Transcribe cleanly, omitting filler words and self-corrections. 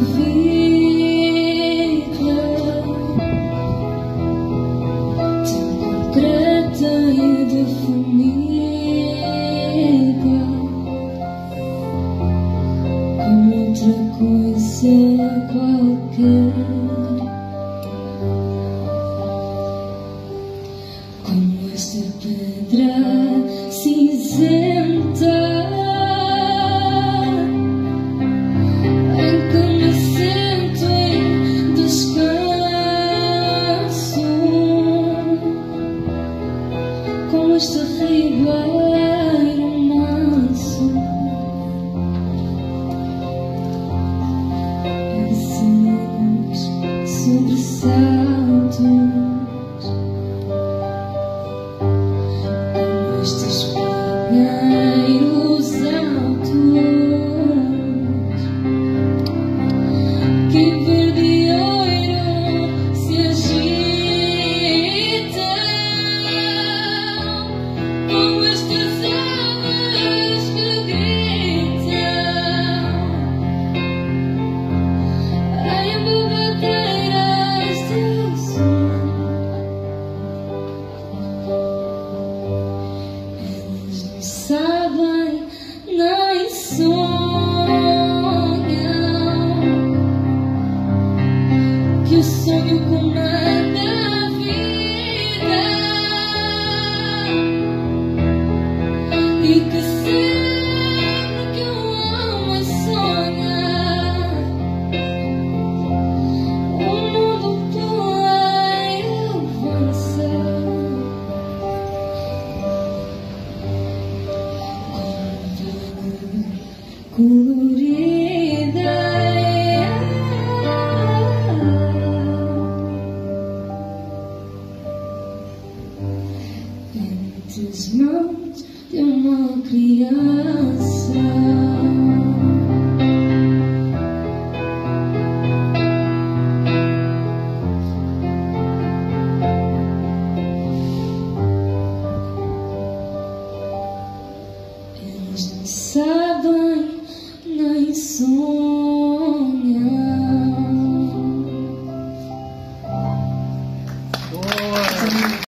vida tão concreta e definida, como outra coisa qualquer, como esta pedra cinzenta em que me sinto em descanso, como este ribeiro manso. Esses sobressaltos, como estes pinheiros altos que verdeeiram se agitam, como estas aves que gritam em bebedeiras de som. Eles não sabem nem sonham que o sonho comanda a vida e que sempre que um homem sonha, o mundo vai avançar. Colorida entre as mãos de uma criança, eles não sabem nem sonham